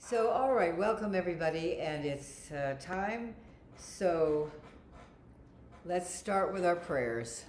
So, all right, welcome everybody, and it's time. So, let's start with our prayers.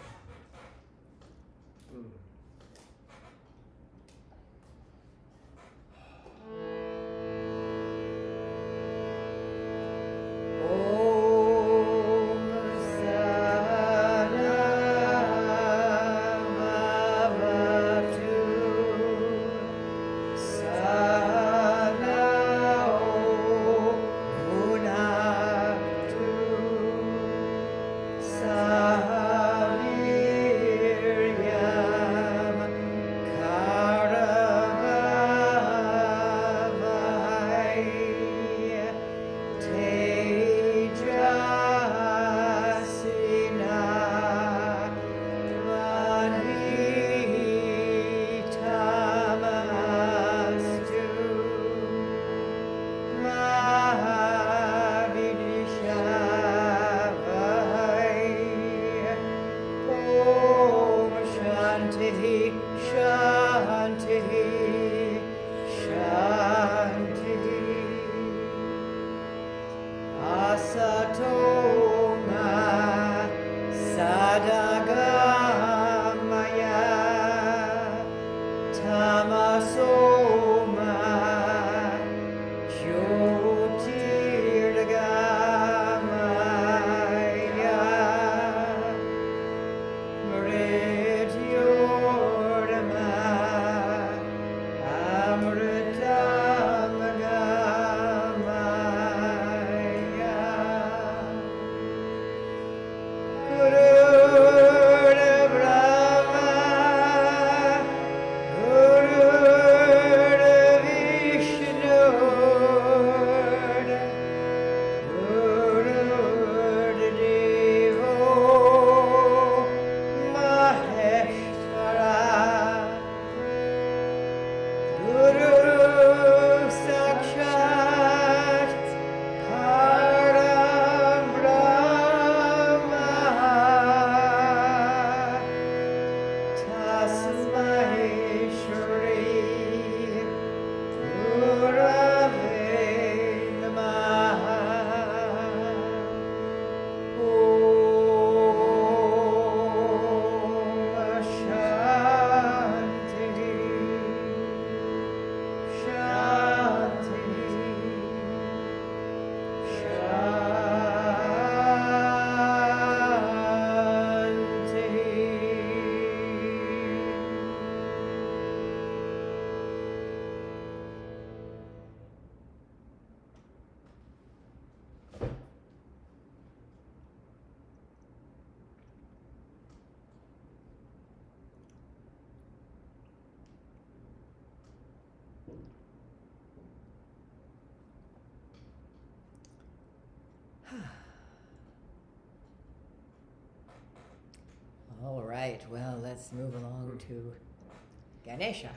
All right, well, let's move along to Ganesha.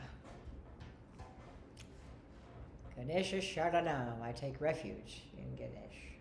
Ganesha Sharanam, I take refuge in Ganesh.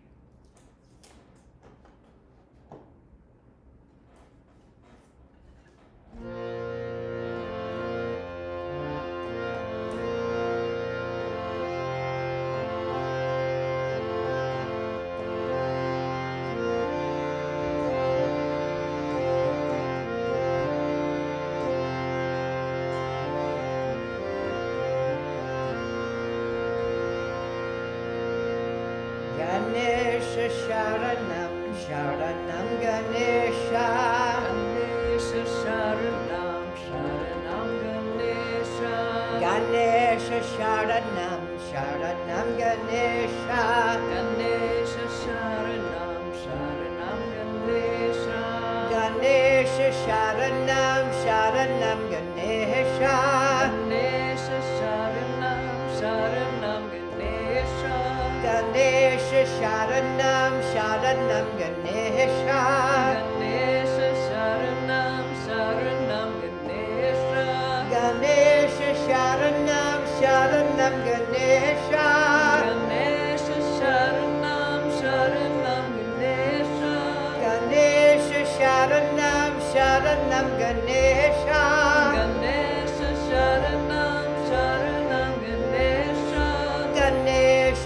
Ganesha Sharanam, Sharanam Ganesha. Ganesha Sharanam, Sharanam Ganesha. Ganesha Sharanam, Sharanam Ganesha. Ganesha Sharanam, Sharanam Ganesha. Ganesha Sharanam, Sharanam Ganesha. Ganesha Sharanam, Sharanam Ganesha. Ganesha Sharanam, Sharanam Ganesha. Ganesha Sharanam, Sharanam Ganesha. Ganesha Sharanam, Sharanam Ganesha. Ganesha Sharanam, Sharanam Ganesha. Ganesha Sharanam, Sharanam Ganesha. Ganesha Sharanam, Sharanam Ganesha.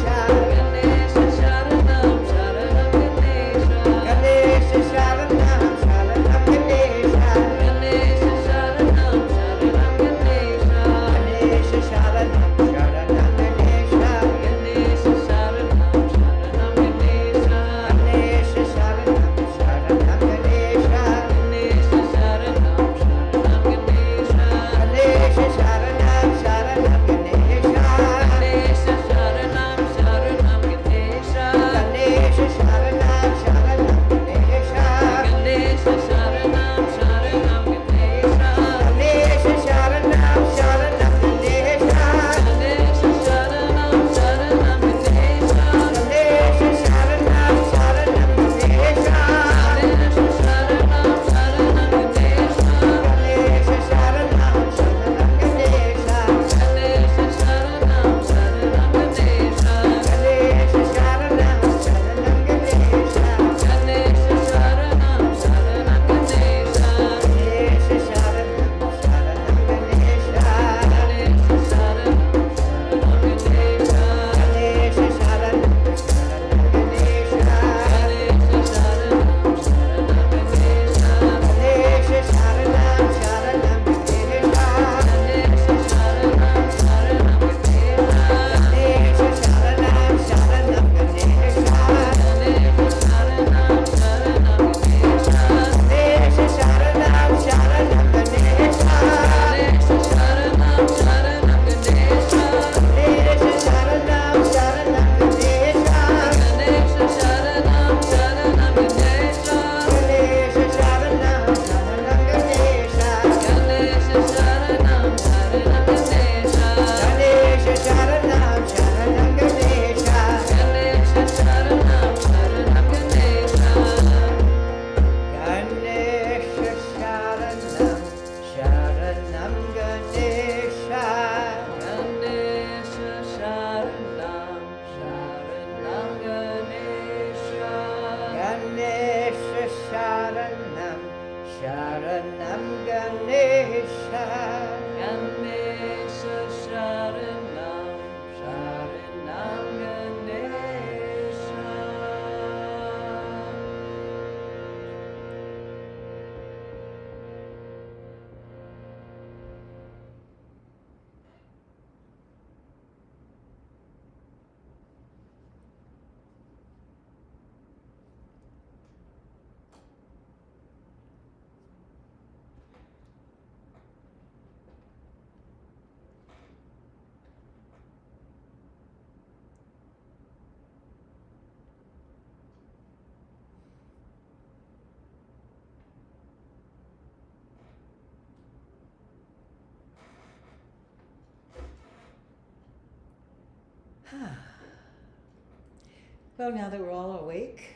Well, now that we're all awake.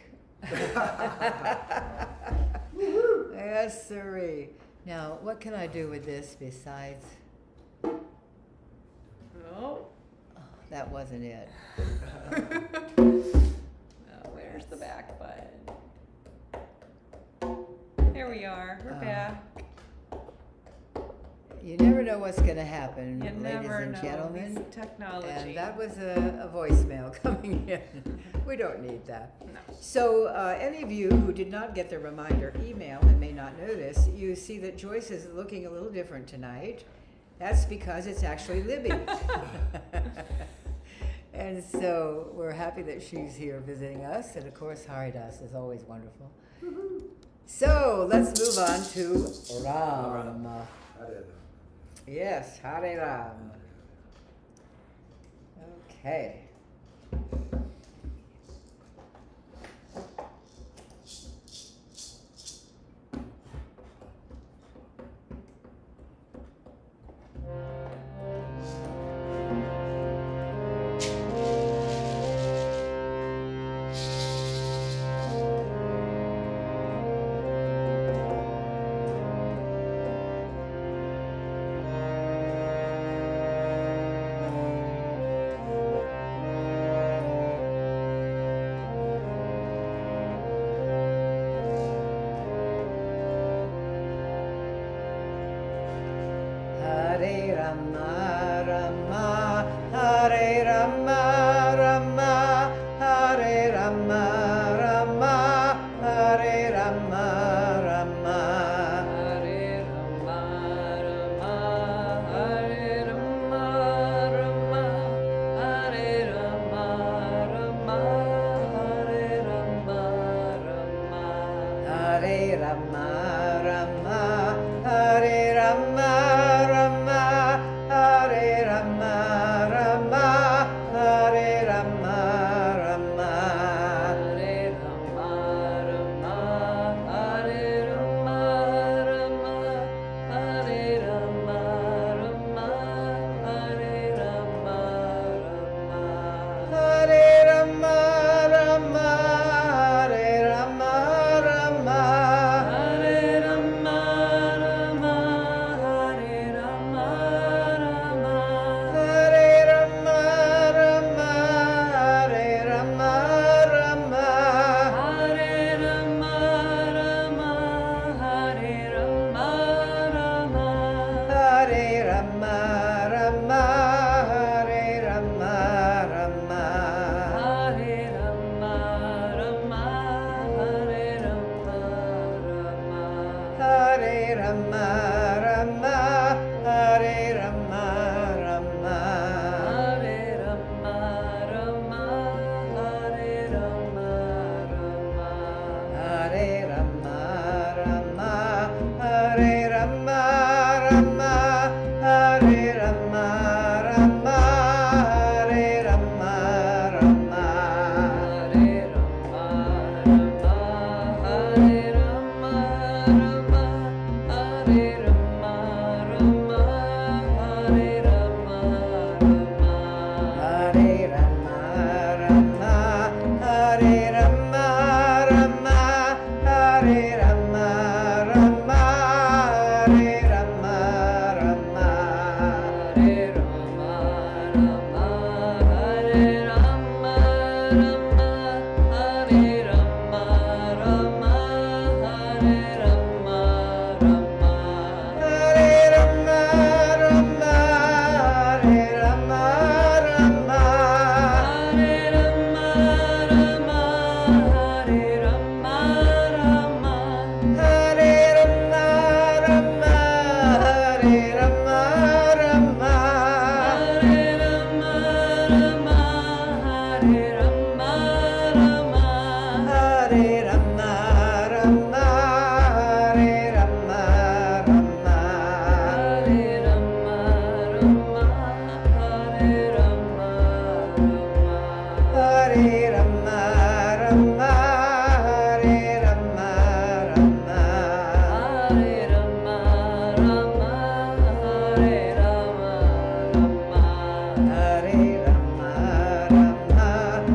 Yes, sirree. Now, what can I do with this besides? Oh. Oh, that wasn't it. Where's the back button? There we are. We're back. You never know what's going to happen, You ladies never and know. gentlemen. These technology. And that was a voicemail coming in. We don't need that. No. So any of you who did not get the reminder email and may not know this, you see that Joyce is looking a little different tonight. That's because it's actually Libby. And so we're happy that she's here visiting us. And of course, Haridas is always wonderful. So let's move on to Ram. Yes, Hare Ram. Okay. Rama, Rama, Hare Rama, Rama, Hare Rama, Rama, Hare Rama, Rama, Hare Rama, Rama, Hare Rama, Rama, Hare Rama, Rama, Hare Rama, Rama. Hare Rama, Rama, Hare Rama, Rama, Hare Rama, Rama, Hare Rama, Rama. Hare Rama, Rama, Hare Rama, Rama, Hare Rama, Rama, Hare Rama, Rama. Hare Rama, Rama, Hare Rama, Rama, Hare Rama, Rama, Hare Rama, Rama. Hare Rama, Rama, Hare Rama, Rama, Hare Rama, Rama, Hare Rama, Rama. Hare Rama, Rama, Hare Rama, Rama, Hare Rama, Rama, Hare Rama, Rama, Hare Rama, Rama, Hare Rama, Rama, Hare Rama, Rama, Hare Rama, Rama. Hare Rama, Rama, Hare Rama, Rama, Hare Rama, Rama, Hare Rama, Rama, Hare Rama, Rama, Hare Rama, Rama, Hare Rama, Rama, Hare Rama, Rama. Hare Rama, Rama, Hare Rama, Rama, Hare Rama, Rama, Hare Rama, Rama. Hare Rama, Rama, Hare Rama, Rama, Hare Rama, Rama, Hare Rama, Rama. Hare Rama, Rama, Hare Rama, Rama, Hare Rama, Rama, Hare Rama, Rama. Hare Rama, Rama, Hare Rama, Rama, Hare Rama, Rama, Hare Rama, Rama. Hare Rama, Rama,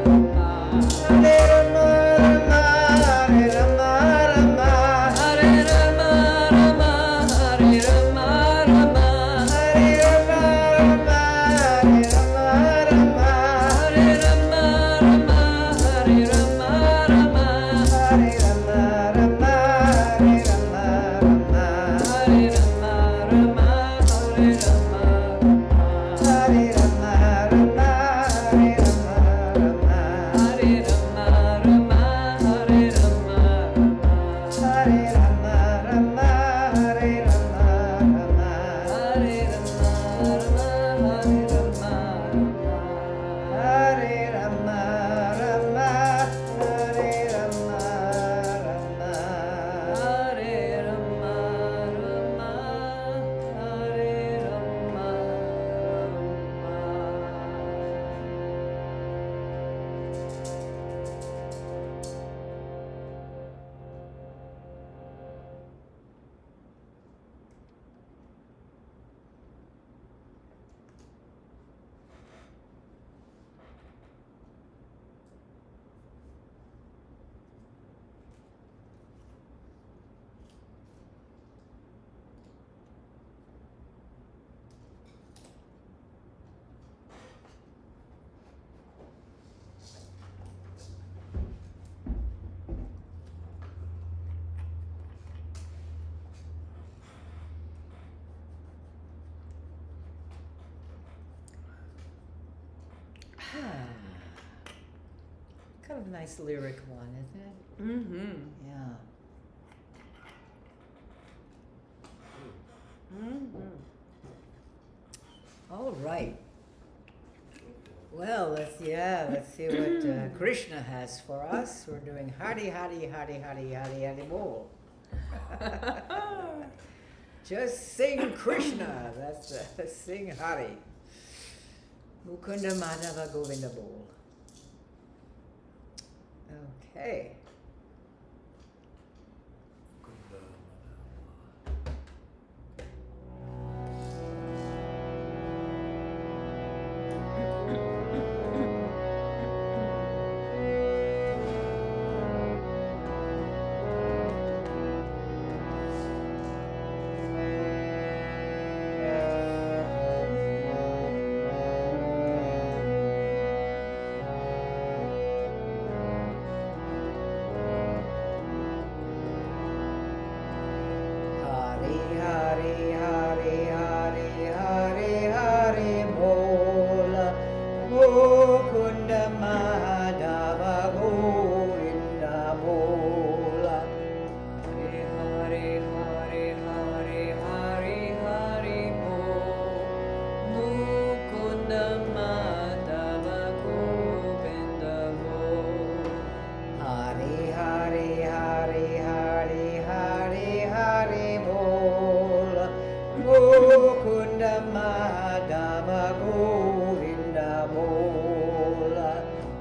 kind of a nice lyric one, isn't it? Mm-hmm. Yeah. Mm-hmm. All right. Well, let's see what Krishna has for us. We're doing Hari Hari Hari Hari Hari Hari Bol. Just sing Krishna. That's sing Hari. Mukunda Madhava Govinda Bol. Okay. Hari Hari Hari Hari Hari Hari Bola Mukunda Madhava Govinda Bola. Hare Hare Hare Hare Hare Hare Bol. Mukunda Madhava Govinda Bol. Hari Hari Hari Hari Hari Hari Bola Mukunda Madhava Govinda Bola.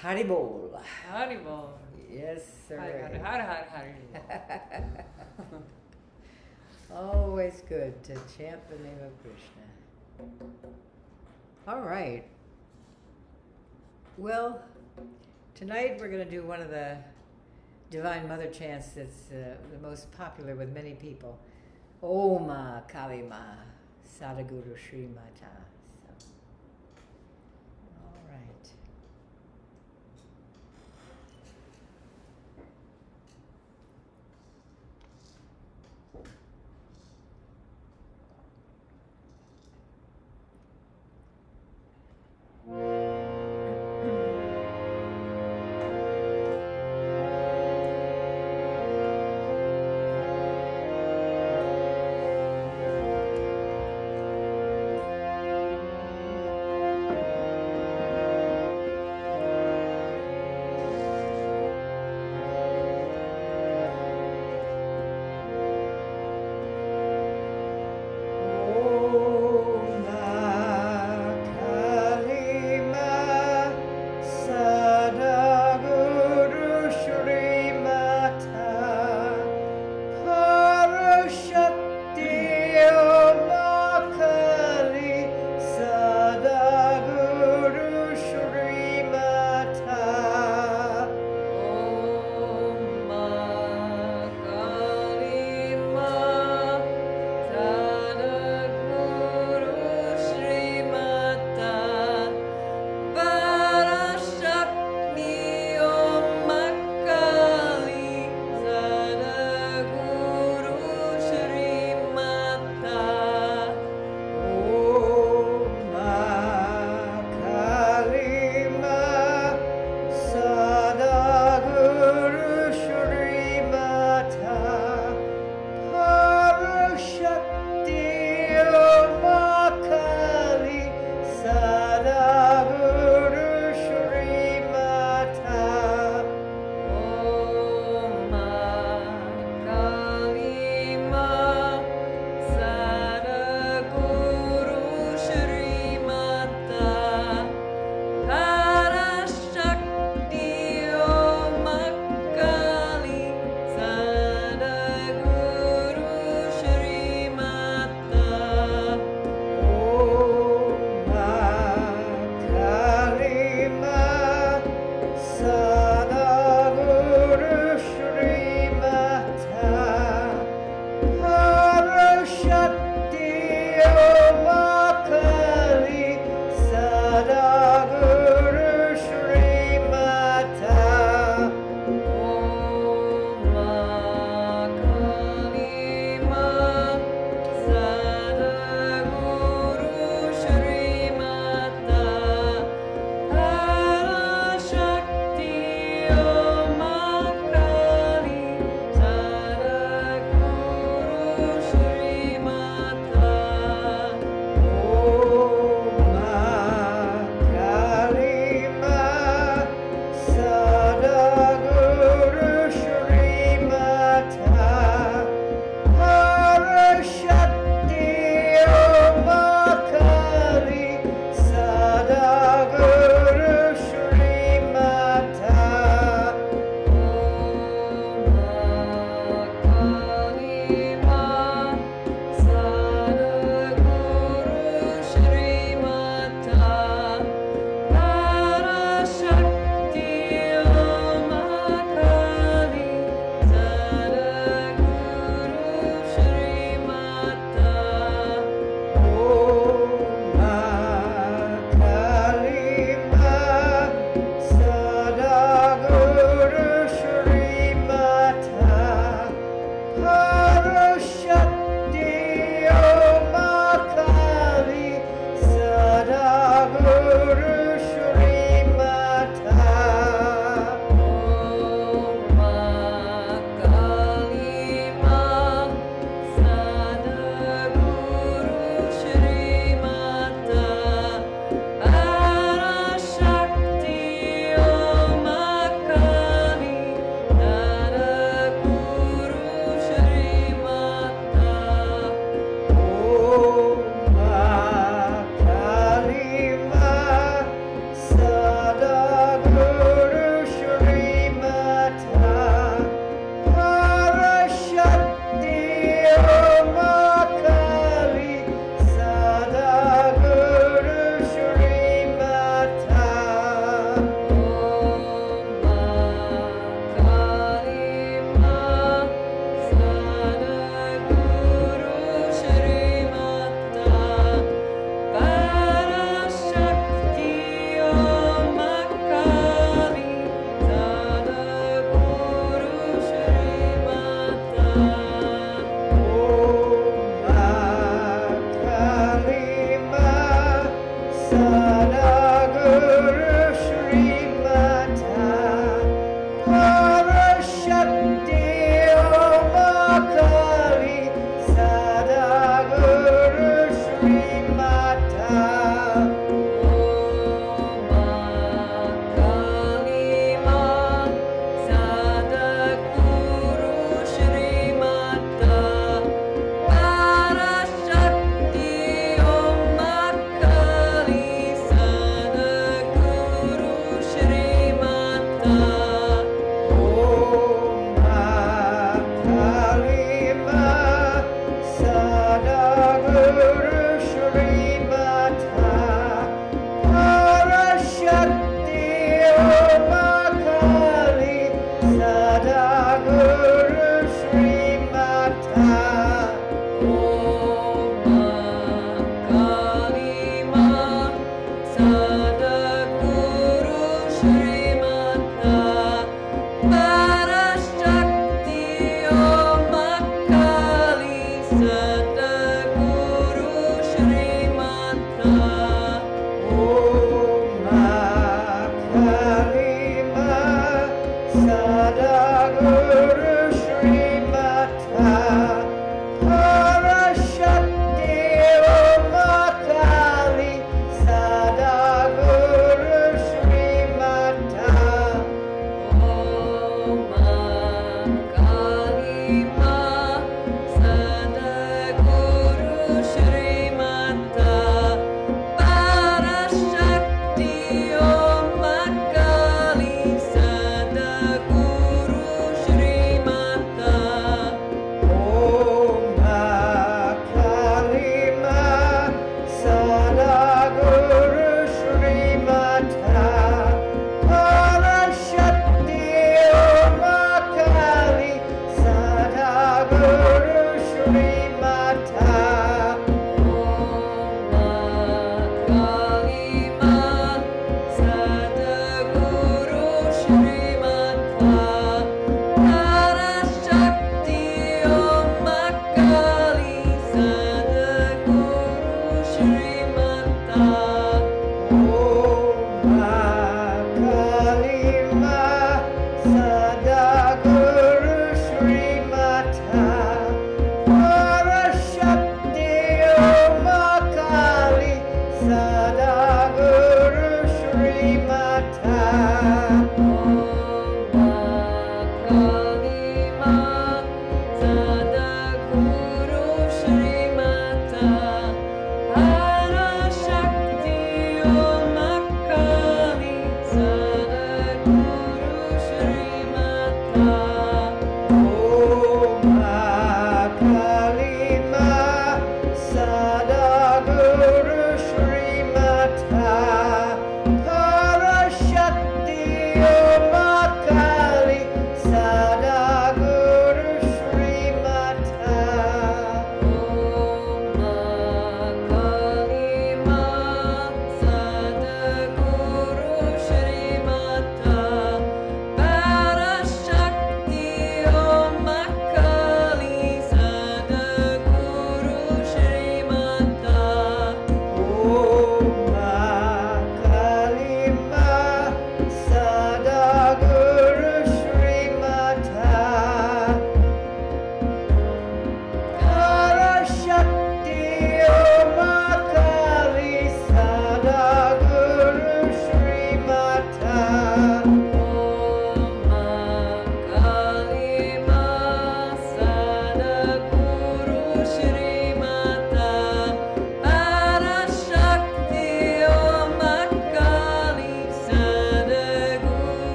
Haribol. Haribol. Yes, sir. Hari. Always good to chant the name of Krishna. All right. Well, tonight we're going to do one of the Divine Mother chants that's the most popular with many people. Oma Kalima Sadhguru Sri Mata. So, all right.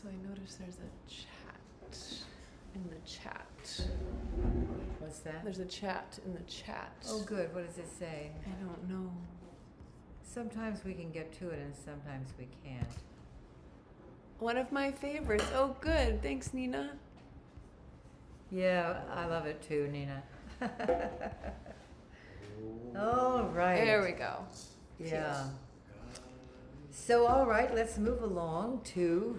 So I noticed there's a chat in the chat. What's that? There's a chat in the chat. Oh, good. What does it say? I don't know. Sometimes we can get to it and sometimes we can't. One of my favorites. Oh, good. Thanks, Nina. Yeah, I love it too, Nina. All right. There we go. Yeah. So, all right, let's move along to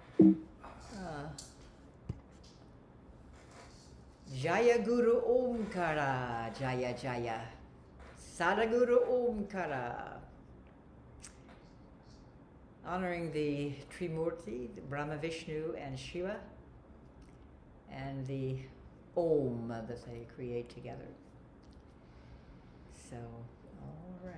Jaya Guru Omkara, Jaya Jaya, Sadaguru Omkara. Honoring the Trimurti, the Brahma, Vishnu, and Shiva, and the Om that they create together. So, all right.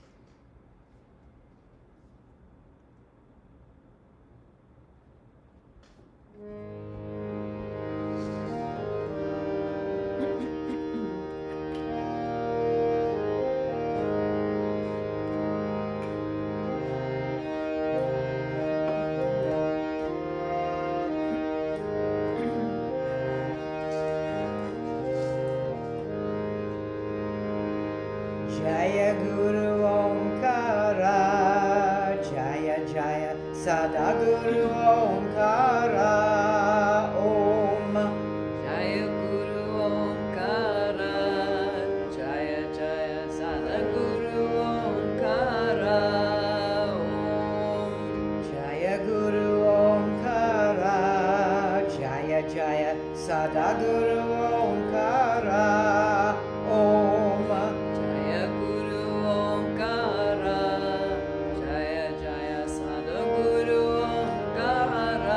Jaya Guru Omkara, Jaya Jaya Sadaguru Omkara, Om. Jaya Guru Omkara, Jaya Jaya Sadaguru Omkara, Om. Jaya Guru Omkara, Jaya Jaya Sadaguru Omkara, Om. Jaya Guru Omkara, Jaya Jaya Sadaguru Omkara,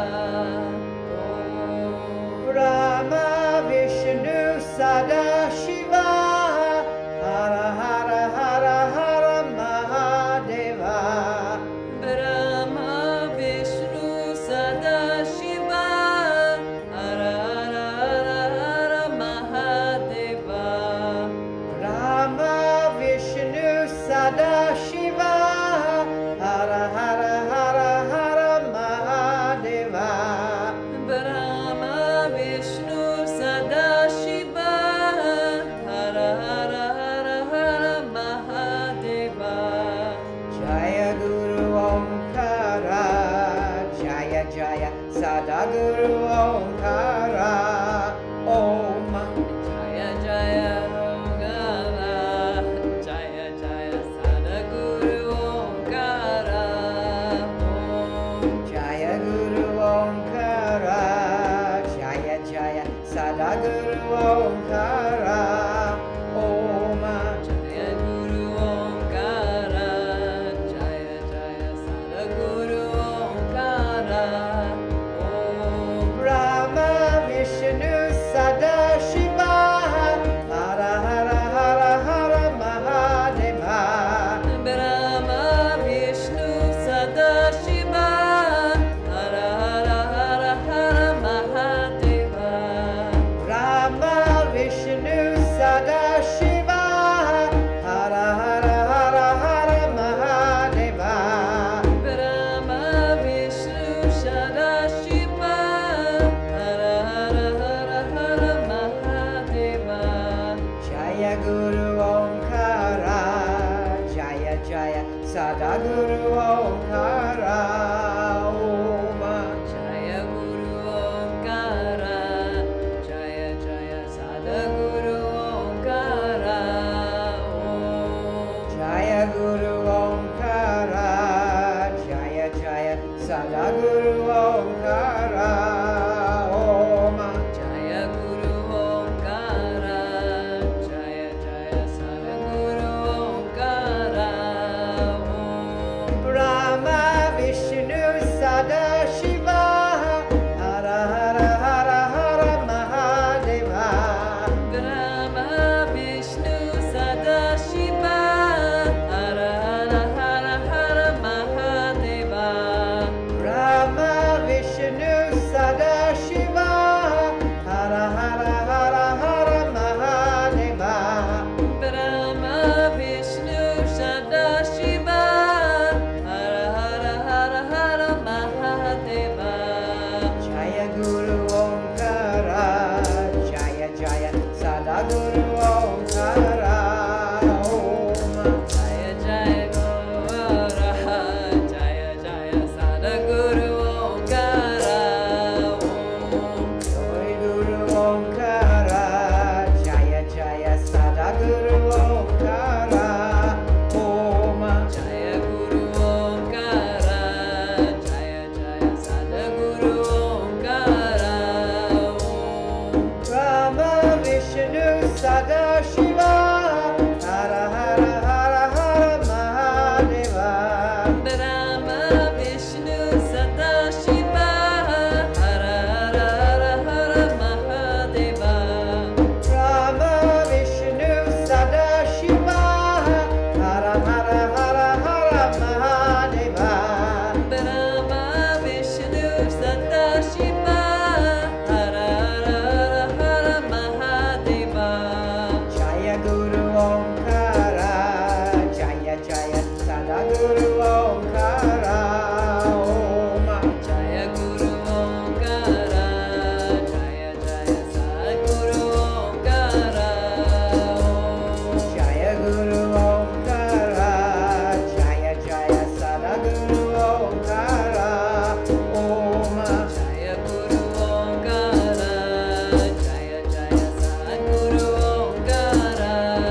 Om. Brahma Vishnu Sada Shiva, Hara Hara Hara Hara Mahadeva. Brahma Vishnu Sada Shiva, Hara Hara Hara Hara Mahadeva. Brahma Vishnu Sada Shiva, Hara Hara Hara Hara Mahadeva. Brahma Vishnu Sada Shiva, Hara Hara Hara Hara Mahadeva. Jaya Guru Omkara, Jaya Jaya Sadaguru Omkara, Om. Jaya Jaya Omkara, Jaya Jaya Sadaguru Omkara, Om. Jaya Guru Omkara, Jaya Jaya Sadaguru Omkara, Om. Jaya Guru Omkara, Jaya Jaya Sadaguru Omkara, Om. Brahma Vishnu Sada Shiva, Hara Hara Hara Hara Mahadeva. Brahma Vishnu Sada Shiva, Hara Hara Hara Hara Mahadeva. Brahma Vishnu Sada Shiva, Hara Hara Hara Hara Mahadeva. Brahma Vishnu Sada Shiva, Hara Hara Hara Hara Mahadeva. Jaya Guru Omkara, Jaya Jaya Sadaguru Omkara, Om. Jaya Guru Omkara, Jaya Jaya Sadaguru Omkara, Om. Jaya Guru Omkara, Jaya Jaya Sadaguru Omkara, Om. Jaya Guru Omkara, Jaya Jaya Sadaguru Omkara, Om. Brahma Brahma Vishnu Sadashiva Hara Hara Hara Hara Mahadeva Brahma Vishnu Sadashiva Hara Hara Hara Hara Mahadeva Brahma Vishnu Sadashiva Hara Hara Hara Hara Mahadeva Jaya Guru Omkara Jaya Jaya Sadaguru Omkara Om Jaya Guru Omkara Jaya Jaya Sadguru Omkara Om Jaya Guru Omkara Jaya Jaya Sadaguru Omkara Om Jaya Guru Omkara Jaya Jaya Sadguru Omkara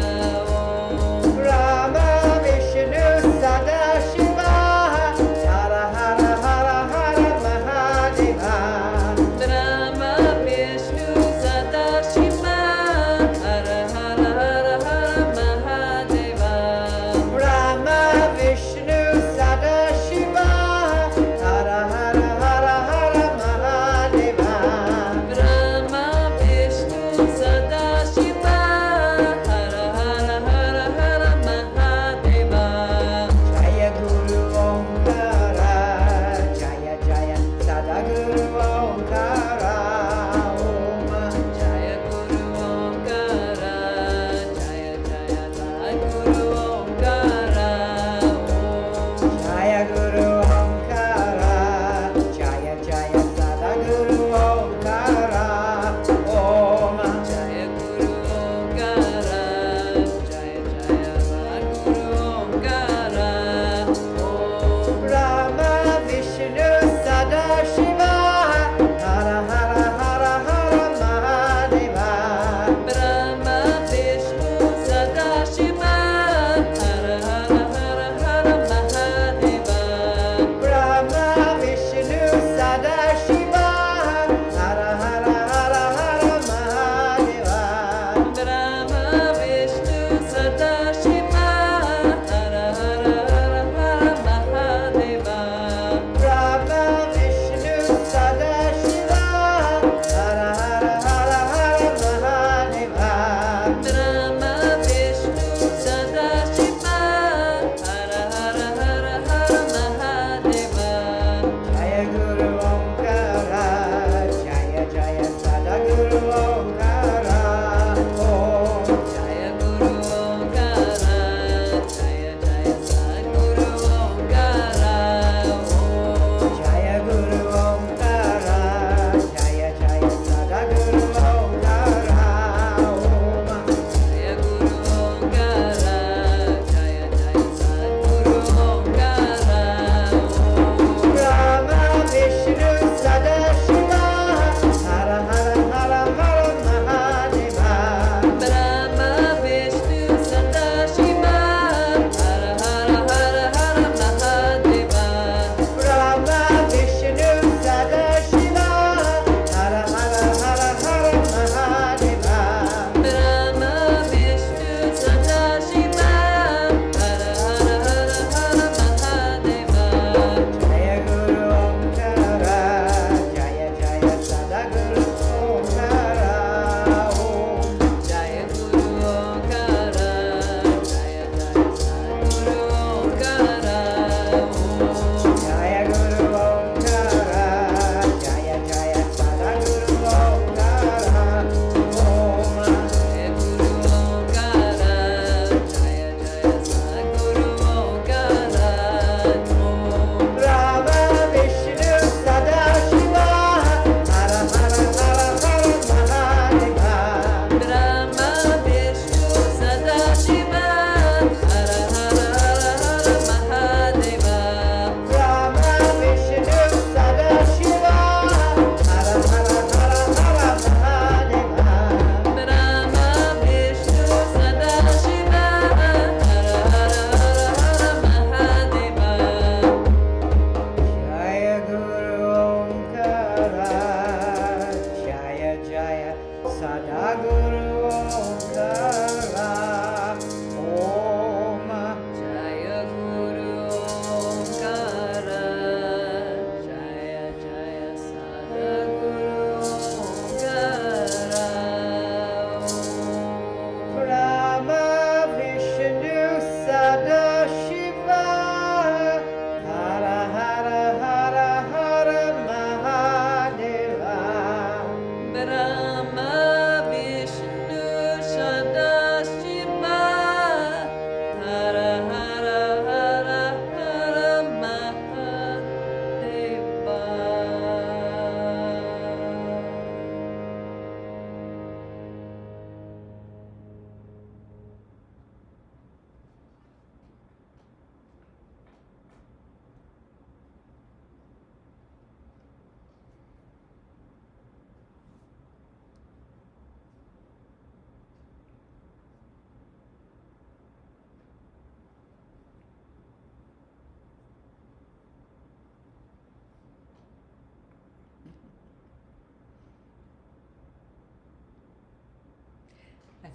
Om Brahma Vishnu Sadashiva Hara Hara Hara Hara Mahadeva Brahma Vishnu Sadashiva Hara Hara Hara Hara Mahadeva Brahma Vishnu Sadashiva Hara Hara Hara Hara Mahadeva Brahma Vishnu Sadashiva Hara Hara Hara Hara Mahadeva Jaya Guru Omkara Jaya Jaya Sadaguru Omkara Om Jaya Guru Omkara Jaya Jaya Sadguru Omkara Om Jaya Guru Omkara Jaya Jaya Sadaguru Omkara Om Jaya Guru Omkara Jaya Jaya Sadguru Omkara Om Brahma Vishnu Sadashiva Hara Hara Hara Hara Mahadeva Brahma Vishnu Sadashiva Hara Hara Hara Hara Mahadeva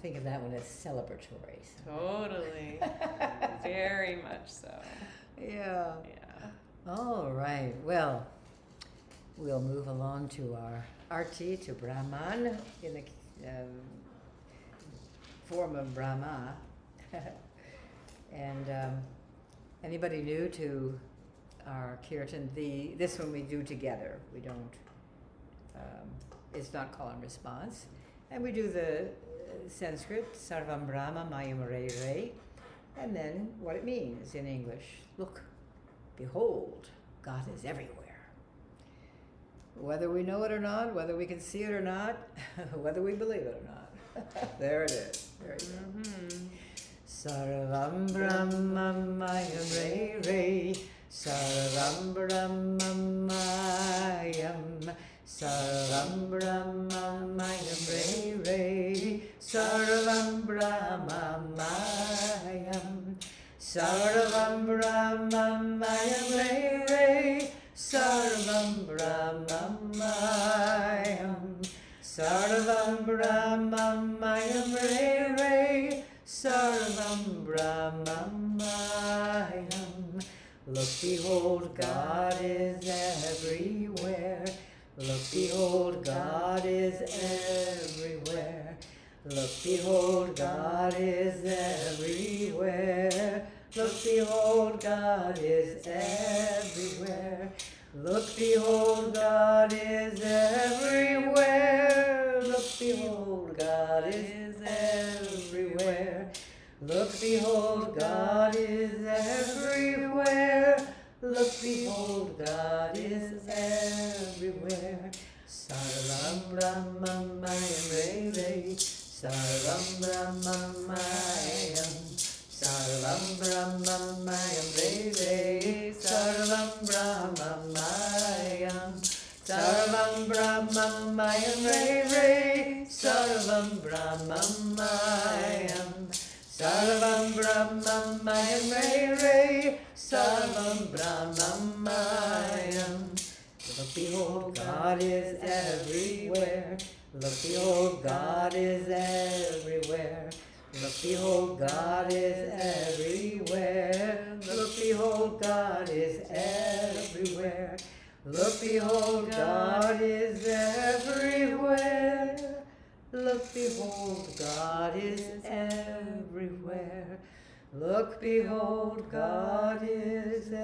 think of that one as celebratory. So. Totally. Very much so. Yeah. Yeah. All right. Well, we'll move along to our arti, to Brahman, in the form of Brahma. And anybody new to our kirtan? This one we do together. We don't. It's not call and response, and we do the Sanskrit Sarvam Brahma Mayam Re Re, and then what it means in English. Look, behold, God is everywhere. Whether we know it or not, whether we can see it or not, whether we believe it or not. There it is. There you go. Mm-hmm. Sarvam Brahmamayam Re Re, Sarvam Brahmamayam, Sarvam Brahmamayam Re Re, Sarvam Brahmamayam, Sarvam Brahmamayam Re Re, Sarvam Brahmamayam, Sarvam Brahmamayam Re Re, Sarvam Brahmamayam. Look, behold, God is everywhere. Look, behold, God is everywhere. Look, behold, God is everywhere. Look, behold, God is everywhere. Look, behold, God is everywhere. Look, behold, God is everywhere. Look, behold, God is everywhere. Look, behold, God is everywhere. Sarvam Brahmamayam Re Re, Sarvam Brahmamayam, Sarvam Brahmamayam Re Re, Sarvam Brahmamayam, Sarvam Brahmamayam Re Re, Sarvam Brahmamayam, Sarvam Brahmamayam Re Re, Sarvam Brahmamayam. Look, behold, God is everywhere. Look, behold, God is everywhere. Look, behold, God is everywhere. Look, behold, God is everywhere. Look, behold, God is everywhere. Look, behold, God is everywhere. Look, behold, God is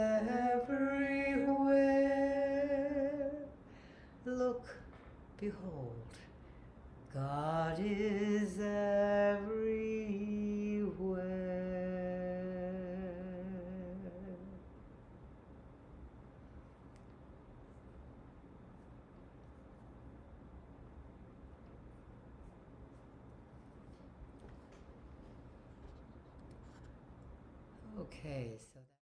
everywhere. Look, behold, God is everywhere. Okay, so that